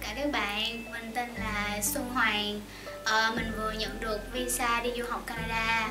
chào các bạn, mình tên là Xuân Hoàng. Mình vừa nhận được visa đi du học Canada.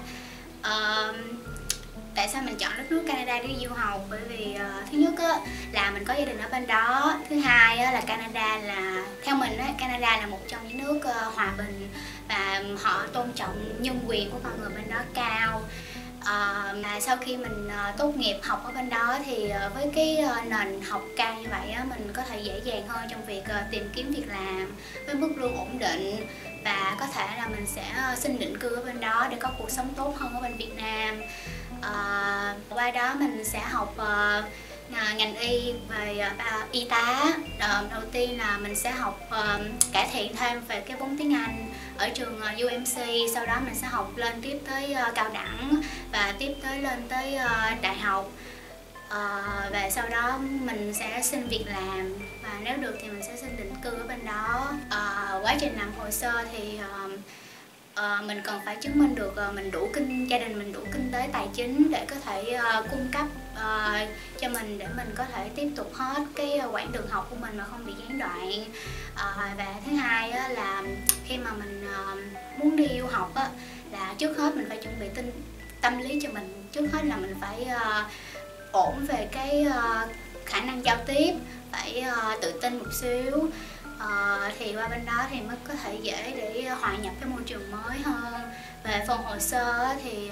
Tại sao mình chọn đất nước Canada đi du học? Bởi vì thứ nhất là mình có gia đình ở bên đó. Thứ hai là Canada là, theo mình Canada là một trong những nước hòa bình và họ tôn trọng nhân quyền của con người bên đó cao. Mà sau khi mình tốt nghiệp học ở bên đó thì với cái nền học cao như vậy mình có thể dễ dàng hơn trong việc tìm kiếm việc làm với mức lương ổn định, và có thể là mình sẽ xin định cư ở bên đó để có cuộc sống tốt hơn ở bên Việt Nam. Qua đó mình sẽ học ngành y về y tá. Đầu tiên là mình sẽ học cải thiện thêm về cái vốn tiếng Anh ở trường UMC, sau đó mình sẽ học lên tiếp tới cao đẳng và tiếp tới lên tới đại học. Và sau đó mình sẽ xin việc làm, và nếu được thì mình sẽ xin định cư ở bên đó. Quá trình làm hồ sơ thì mình cần phải chứng minh được gia đình mình đủ kinh tế tài chính để có thể cung cấp cho mình, để mình có thể tiếp tục hết cái quãng đường học của mình mà không bị gián đoạn. Và thứ hai là khi mà mình muốn đi du học là trước hết mình phải chuẩn bị tâm lý cho mình. Trước hết là mình phải ổn về cái khả năng giao tiếp, phải tự tin một xíu. Thì qua bên đó thì mới có thể dễ để hòa nhập cái môi trường mới hơn. Về phần hồ sơ thì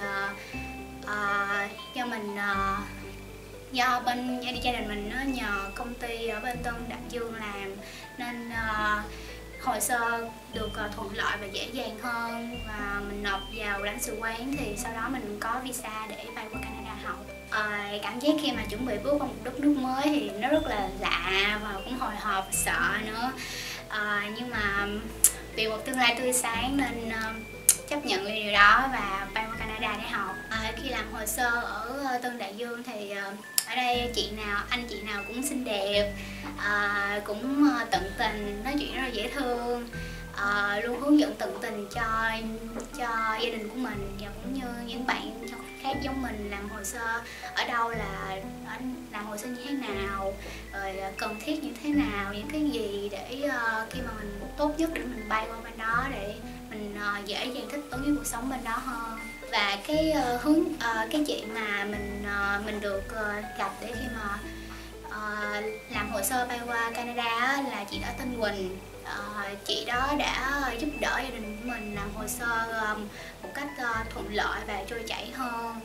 do bên gia đình mình nhờ công ty ở bên Tân Đại Dương làm, nên hồ sơ được thuận lợi và dễ dàng hơn, và mình nộp vào lãnh sự quán thì sau đó mình có visa để bay qua Canada học. Cảm giác khi mà chuẩn bị bước vào một đất nước mới thì nó rất là lạ và cũng hồi hộp sợ nữa. Nhưng mà vì một tương lai tươi sáng nên chấp nhận điều đó và bay qua Canada để học. Khi làm hồ sơ ở Tân Đại Dương thì ở đây anh chị nào cũng xinh đẹp, cũng tận tình, nói chuyện rất là dễ thương, luôn hướng dẫn tận tình cho gia đình của mình, và cũng như những bạn khác giống mình làm hồ sơ ở đâu, là làm hồ sơ như thế nào, rồi cần thiết như thế nào, những cái gì để khi mà mình tốt nhất để mình bay qua bên đó để mình dễ dàng thích ứng với cuộc sống bên đó hơn. Và cái chuyện mà mình được gặp để khi mà làm hồ sơ bay qua Canada là chị đó tên Quỳnh. Chị đó đã giúp đỡ gia đình của mình làm hồ sơ một cách thuận lợi và trôi chảy hơn,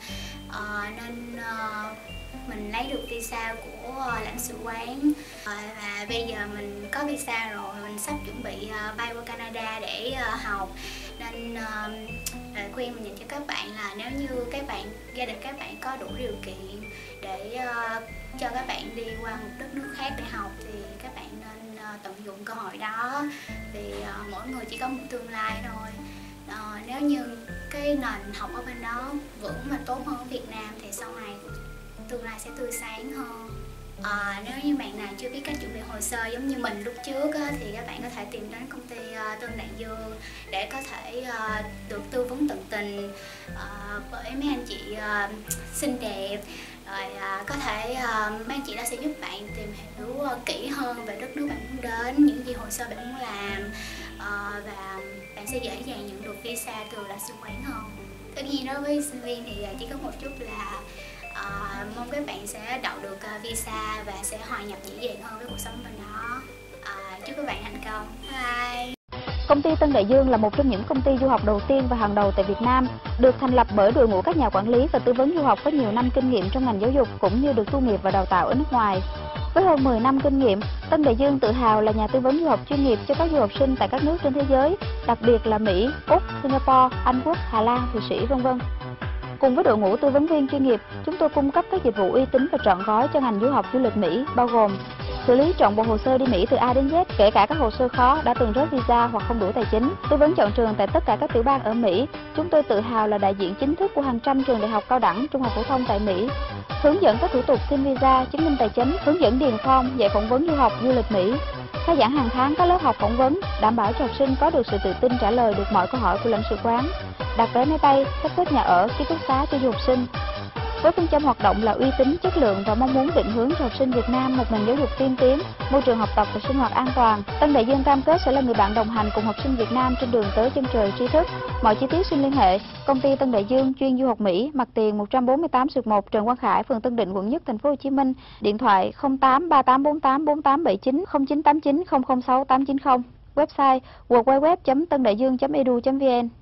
nên mình lấy được visa của lãnh sự quán. Và bây giờ mình có visa rồi, mình sắp chuẩn bị bay qua Canada để học. Nên lời khuyên mình dành cho các bạn là nếu như gia đình các bạn có đủ điều kiện để cho các bạn đi qua một đất nước khác để học thì các bạn nên tận dụng cơ hội đó, vì mỗi người chỉ có một tương lai thôi. Nếu như cái nền học ở bên đó vững mà tốt hơn ở Việt Nam thì sau này tương lai sẽ tươi sáng hơn. Nếu như bạn nào chưa biết cách chuẩn bị hồ sơ giống như mình lúc trước thì các bạn có thể tìm đến công ty Tân Đại Dương để có thể được tư vấn tận tình bởi mấy anh chị xinh đẹp. Rồi có thể mấy anh chị đó sẽ giúp bạn tìm hiểu kỹ hơn về đất nước bạn muốn đến, những gì hồ sơ bạn muốn làm, và bạn sẽ dễ dàng nhận được visa từ lãnh sự quán hơn. Tất nhiên đối với sinh viên thì chỉ có một chút là mong các bạn sẽ đậu được visa và sẽ hòa nhập dễ dàng hơn với cuộc sống bên đó. Chúc các bạn thành công. Bye. Công ty Tân Đại Dương là một trong những công ty du học đầu tiên và hàng đầu tại Việt Nam, được thành lập bởi đội ngũ các nhà quản lý và tư vấn du học có nhiều năm kinh nghiệm trong ngành giáo dục cũng như được tu nghiệp và đào tạo ở nước ngoài. Với hơn 10 năm kinh nghiệm, Tân Đại Dương tự hào là nhà tư vấn du học chuyên nghiệp cho các du học sinh tại các nước trên thế giới, đặc biệt là Mỹ, Úc, Singapore, Anh Quốc, Hà Lan, Thụy Sĩ, v.v. Cùng với đội ngũ tư vấn viên chuyên nghiệp, chúng tôi cung cấp các dịch vụ uy tín và trọn gói cho ngành du học du lịch Mỹ, bao gồm xử lý trọn bộ hồ sơ đi Mỹ từ A đến Z, kể cả các hồ sơ khó đã từng rớt visa hoặc không đủ tài chính, tư vấn chọn trường tại tất cả các tiểu bang ở Mỹ. Chúng tôi tự hào là đại diện chính thức của hàng trăm trường đại học cao đẳng, trung học phổ thông tại Mỹ, hướng dẫn các thủ tục xin visa, chứng minh tài chính, hướng dẫn điền form, dạy phỏng vấn du học du lịch Mỹ, khai giảng hàng tháng các lớp học phỏng vấn, đảm bảo cho học sinh có được sự tự tin trả lời được mọi câu hỏi của lãnh sự quán, đặt vé máy bay, sắp xếp nhà ở, ký túc xá cho du học sinh. Với phương châm hoạt động là uy tín, chất lượng và mong muốn định hướng cho học sinh Việt Nam một nền giáo dục tiên tiến, môi trường học tập và sinh hoạt an toàn, Tân Đại Dương cam kết sẽ là người bạn đồng hành cùng học sinh Việt Nam trên đường tới chân trời tri thức. Mọi chi tiết xin liên hệ Công ty Tân Đại Dương chuyên du học Mỹ, mặt tiền 148/1 Trần Quang Khải, phường Tân Định, quận Nhất, thành phố Hồ Chí Minh. Điện thoại 08 3848 4879 0989 006 890. Website www.tandaiduong.edu.vn.